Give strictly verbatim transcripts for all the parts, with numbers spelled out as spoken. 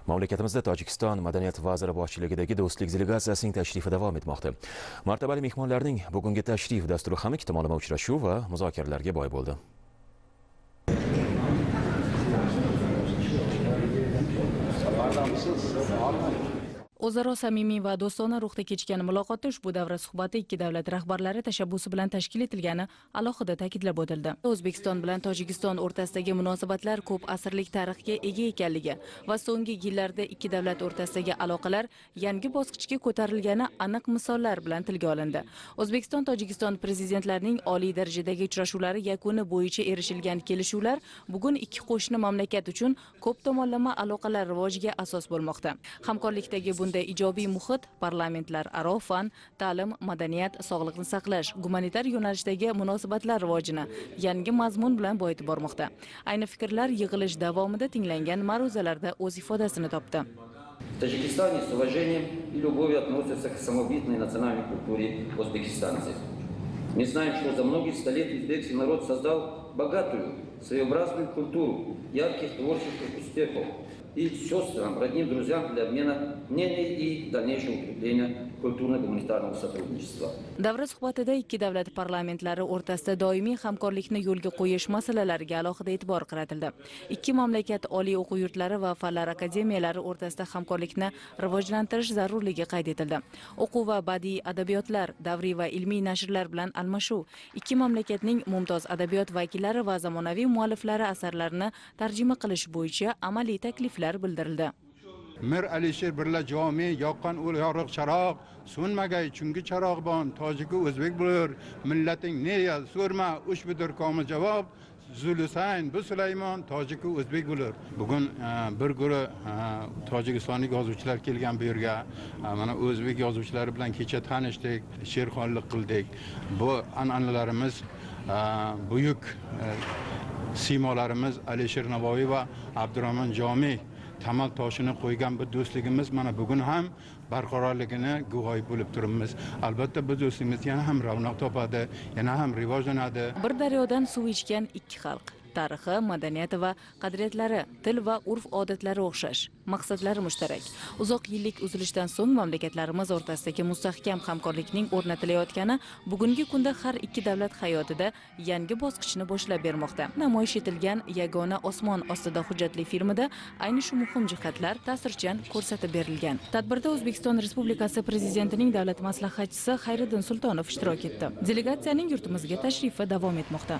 Mamlakatimizda Tojikiston madaniyat vaziri boshchiligidagi do'stlik delegatsiyasining tashrifi davom etmoqda. Martabali mehmonlarning bugungi tashrif dasturi ham ikki tomonlama uchrashuv va muzokaralarga boy bo'ldi. O'zaro samimiy va do'stona ruhda kechgan muloqotda ushbu davra suhbati ikki davlat rahbarlari tashabbusi bilan tashkil etilgani alohida ta'kidlab o'tildi. O'zbekiston bilan Tojikiston o'rtasidagi munosabatlar ko'p asrlik tarixga ega ekanligi va so'nggi yillarda ikki davlat o'rtasidagi aloqalar yangi bosqichga ko'tarilgani aniq misollar bilan tilga olindi. O'zbekiston Tojikiston prezidentlarining oliy darajadagi uchrashuvlari yakuni bo'yicha erishilgan kelishuvlar bugun ikki qo'shni mamlakat uchun ko'p tomonlama aloqalar rivojiga asos bo'lmoqda. Hamkorlikdagi bunday ijobiy muhit parlamentlar aro fan, ta'lim, madaniyat, sog'liqni saqlash, gumanitar yo'nalishdagi munosabatlar rivojini yangi mazmun bilan boyitib bormoqda. Ayni fikrlar yig'ilish davomida tinglangan ma'ruzalarda o'z ifodasini topdi. В Таджикистане с уважением и любовью относятся к самобытной национальной культуре узбекистанцев. Мы знаем, что за многие столетия узбекский народ создал богатую, своеобразную культуру ярких творческих успехов и сестрам, родным друзьям для обмена мнений и дальнейшего укрепления kulturno-gumanitarного сотрудничества. Davra suhbatida ikki davlat parlamentlari o'rtasida doimiy hamkorlikni yo'lga qo'yish masalalariga alohida e'tibor qaratildi. Ikki mamlakat oliy o'quv yurtlari va fanlar akademiyalari o'rtasida hamkorlikni rivojlantirish zarurligi qayd etildi. O'quv va badiiy adabiyotlar, davriy va ilmiy nashrlar bilan almashuv, ikki mamlakatning mumtoz adabiyot vakillari va zamonaviy mualliflari asarlarini tarjima qilish bo'yicha amaliy takliflar bildirildi. Mir Alisher birla jomi yoqqan ul yorug' charoq so'nmagay chunki charoq bon tojiki o'zbek bo'lur millating neya so'rma ushbudir komi javob Zulusayn bu Sulaymon tojiki o'zbek bo'lur. Bugun bir guruh tojikistonlik yozuvchilar kelgan bu yerga. Mana o'zbek yozuvchilari bilan kecha tanishdik, she'rxonlik qildik. Bu an'analarimiz buyuk siymolarimiz Alisher Navoiy va Abdurahmon Jomiy tamal toshini qo'ygan bu do'stligimiz mana bugun ham barqarorligini guvohi bo'lib turibmiz. Albatta bu do'stligimiz yana ham ravnaq topadi, yana ham rivojlanadi. Bir daryodan suv ichgan ikki xalq. Tarixi, madaniyati va qadriyatlari, til va urf-odatlari o'xshash, maqsadlari mushtarak. Uzoq yillik uzilishdan so'ng mamlakatlarimiz o'rtasidagi mustahkam hamkorlikning o'rnatilayotgani bugungi kunda har ikki davlat hayotida yangi bosqichni boshlab bermoqda. Namoyish etilgan Yagona osmon ostida hujjatli filmida ayni shu muhim jihatlar ta'sirchan ko'rsatib berilgan. Tadbirda O'zbekiston Respublikasi Prezidentining davlat maslahatchisi Xayriddin Sultonov ishtirok etdi. Delegatsiyaning yurtimizga tashrifi davom etmoqda.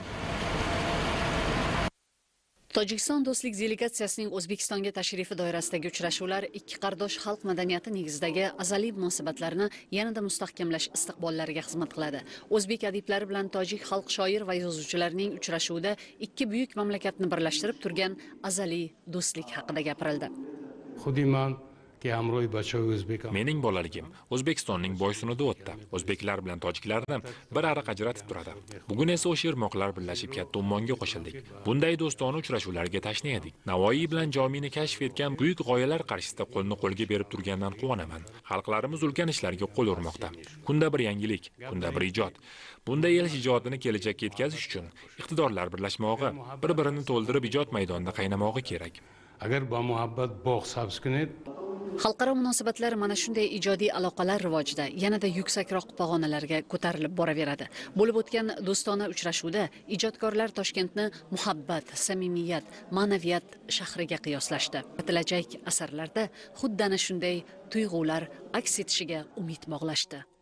Tojikiston do'stlik delegatsiyasining O'zbekistonga tashrifi doirasidagi uchrashuvlar ikki qardosh xalq madaniyati negizidagi azaliy munosabatlarni yanada mustahkamlash istiqbollariga xizmat qiladi. O'zbek adiblari bilan tojik xalq shoir va yozuvchilarining uchrashuvida ikki buyuk mamlakatni birlashtirib turgan azaliy do'stlik haqida gapirildi. Xudiman Mening bolaligim O'zbekistonning Boysunida o'tdi. O'zbeklar bilan tojiklarni bir ariq ajratib turadi. Bugun esa o'sha irmoqlar birlashib katta ummonga qo'shildik. Bunday do'stona uchrashuvlarga tashna edik. Navoiy bilan Jomiyni kashf etgan buyuk g'oyalar qarshisida qo'lni qo'lga berib turgandan quvonaman. Xalqlarimiz ulkan ishlarga qo'l urmoqda. Kunda bir yangilik, kunda bir ijod. Bunday el ijodini kelajakka yetkazish uchun iqtidorlar birlashmog'i, bir-birini to'ldirib ijod maydonida qaynamog'i kerak. Agar bu muhabbat bog' sabz kuned Xalqaro munosabatlar mana shunday ijodiy aloqalar rivojida yanada yuksakroq pog'onalarga ko'tarilib boraveradi. Bo'lib o'tgan do'stona uchrashuvda ijodkorlar Toshkentni muhabbat, samimiyat, ma'naviyat shahriga qiyoslashdi. Atilajak asarlarda xuddi ana shunday tuyg'ular aks etishiga umid bog'lashdi.